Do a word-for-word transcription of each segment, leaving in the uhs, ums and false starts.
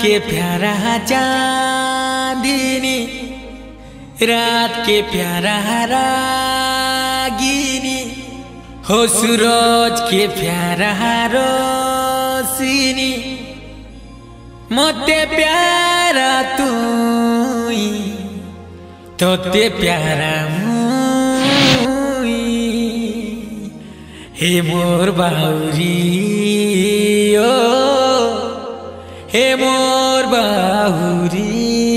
के प्यारा चांदनी, रात के प्यारा रागिनी, हो सूरज के प्यारा रोशनी, मोते प्यारा तुई तोते प्यारा मुई, हे मोर बाहुरी ओ हे मोर बाहुरी।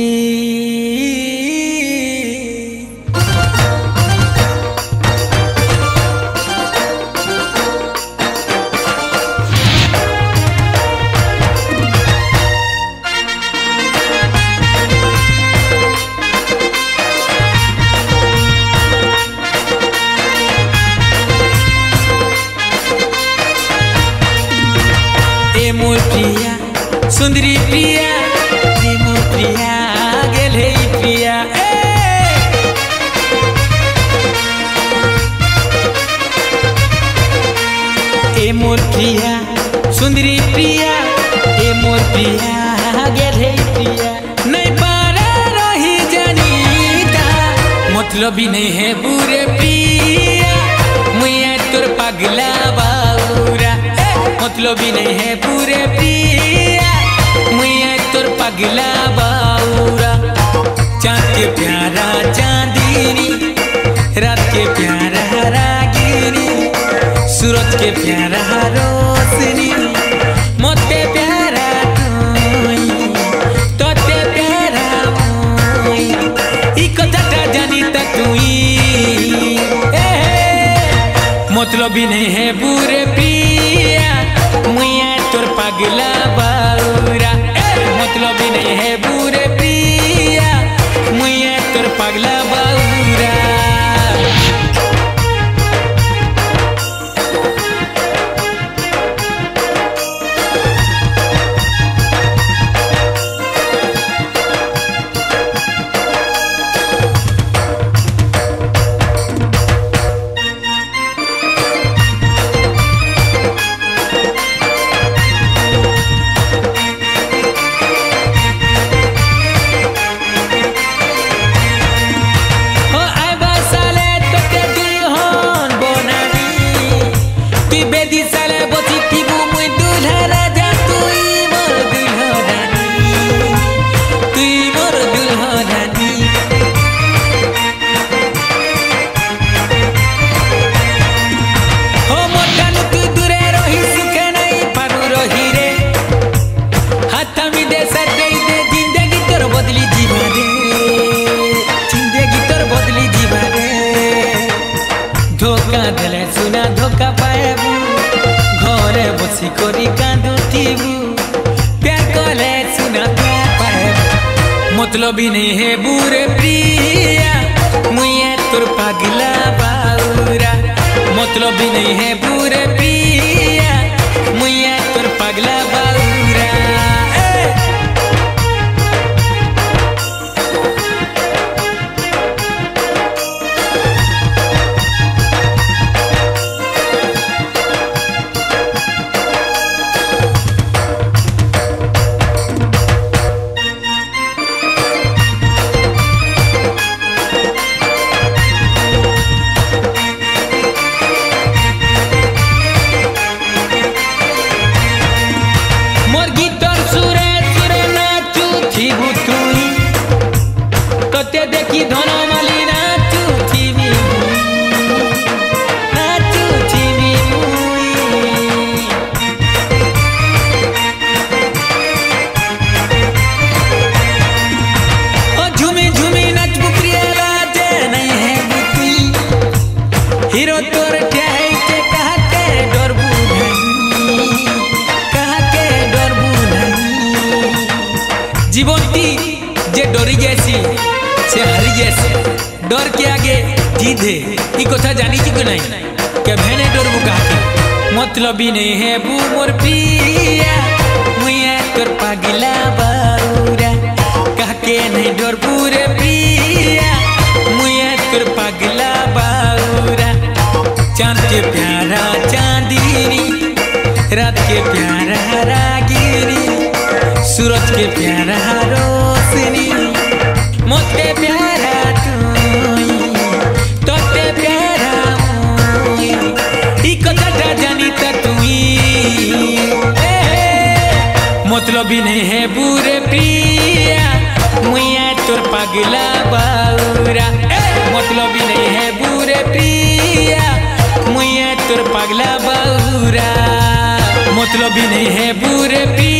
ए मोर प्रिया सुंदरी प्रिया, ए मोर प्रिया गेल हे प्रिया, ए मोर प्रिया सुंदरी प्रिया, ए मोर प्रिया गेल हे प्रिया। नहीं पारा रही जानीता मतलब भी नहीं है बुरे प्रिया, मुझे तोर पगला बाउरा मतलब भी नहीं है पूरे प्रिया, मुझे तोर पगला बाउरा। चाँद के प्यारा चांदनी, रात के प्यारा रागिनी, सूरज के प्यारा रोशनी, मोते प्यारा तुई तोते प्यारा मुई, ई कथाटा जानी त तुई मतलब भी नहीं है बुरे प्रिया, मुझे तोर पगला बाउरा मतलब भी नहीं है बुरे प्रिया, मुझे तोर पगला बाउरा। धोखा देले सुना धोखा पाएबू, घरे बसी करी कांदुथिबू, प्यार कले सुना प्यार पाएबू मतलब भी नहीं है बुरे प्रिया, मुझे तोर पगला बाउरा मतलब भी नहीं है बुरे प्रिया, मुझे तोर पगला बाउरा। तोते देखी धन माली नाचू थीमी नाचू थीमी मुई, ओ झूमी झूमी नाचबू प्रिया लाजे नहीं है बुती, हीरो तोर ठहई के कहा के डरबू नहीं, कहा के डरबू नहीं, जीवंती जे डरी जैसी से हरी जैसे डर के आगे जीत है, ये कथा जानी कि नहीं क्या भैने डर बुका के मतलब भी नहीं है बू मोर प्रिया, मुझे तोर पगला बाउरा कह के नहीं डर पूरे प्रिया, मुझे तोर पगला बाउरा। चाँद के प्यारा चांदनी, रात के प्यारा रागिनी, सूरज के प्यारा रोशनी मौत के प्यारा तुई तोते प्यारा मुई ई कथाटा जानी त तुई मतलब ही नहीं है बुरे प्रिया मुइया तोर पगला बाउरा मतलब ही नहीं है बुरे प्रिया मुइया तोर पगला बाउरा मतलब ही नहीं है बुरे प्रिया